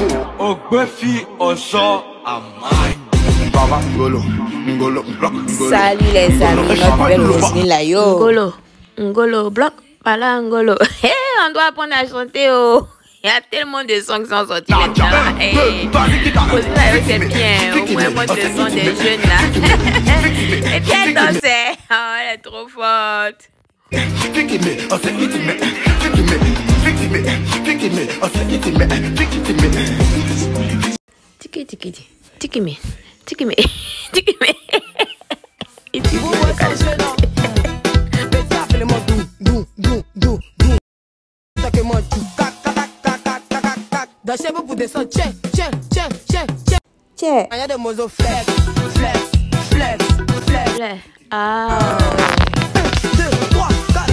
Salut les amis, notre belle Roselyne là yo. Ngolo, bloc, voilà Ngolo. Hey, on doit apprendre à chanter oh. Il y a tellement de sons qui sont sortis maintenant. Hey, Roselyne là yo c'est bien, au moins moi ce sont des jeunes là. Et puis elle dansait, oh elle est trop forte. Tiki me. Dancez-vous pour descendre, tiens. Tiens. Il y a des mots flex. Ah. 2, 3,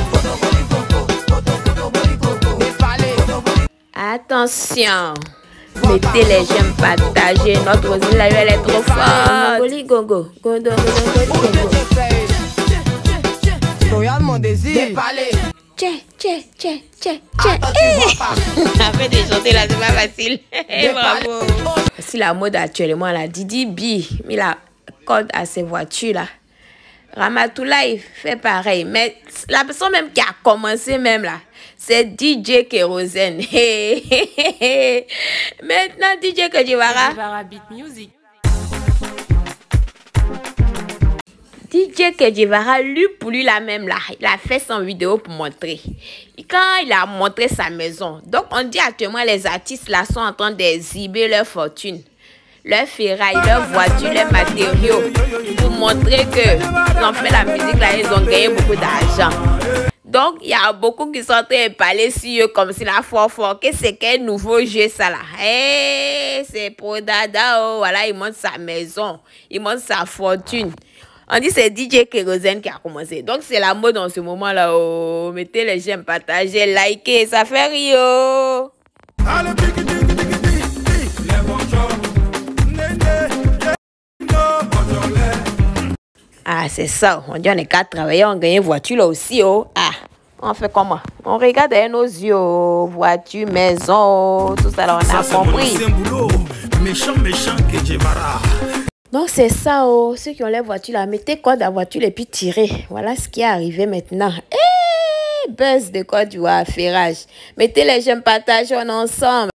4. Attention. Mettez les j'aime, partagez. Notre Roselyne là, elle est trop forte. Gogo. Regarde mon désir. Tiens. Après de chanter là, c'est pas facile. Bravo. Si la mode actuellement, la Didi B, mais la code à ses voitures là. Ramatoula, il fait pareil. Mais la personne même qui a commencé même là, c'est DJ Kérosène. Maintenant, DJ Kedjivara. Beat Music. DJ Kedjivara, lui, pour lui, la même là, il a fait son vidéo pour montrer. Et quand il a montré sa maison, donc on dit actuellement les artistes là sont en train d'exhiber leur fortune, leur ferraille, leur voiture, leurs matériaux, pour montrer que ils ont fait la musique là, ils ont gagné beaucoup d'argent. Donc, il y a beaucoup qui sont en train de parler sur eux comme si la fort. Que c'est quel nouveau jeu ça là? Hey, c'est pour Dada, oh, voilà, il montre sa maison, il montre sa fortune. On dit c'est DJ Kérosène qui a commencé. Donc, c'est la mode en ce moment là. Oh, mettez les j'aime, partagez, likez, ça fait rire. Ah, c'est ça. On dit on est quatre travailleurs, on gagne une voiture là aussi. Oh. Ah, on fait comment? On regarde avec nos yeux. Voiture, maison, tout ça là, on a compris. Méchant Kedjivara. Donc, c'est ça. Oh. Ceux qui ont les voitures là, mettez code à voiture et puis tirez. Voilà ce qui est arrivé maintenant. Buzz de Côte d'Ivoire, ferrage. Mettez les j'aime, partagez, on est ensemble.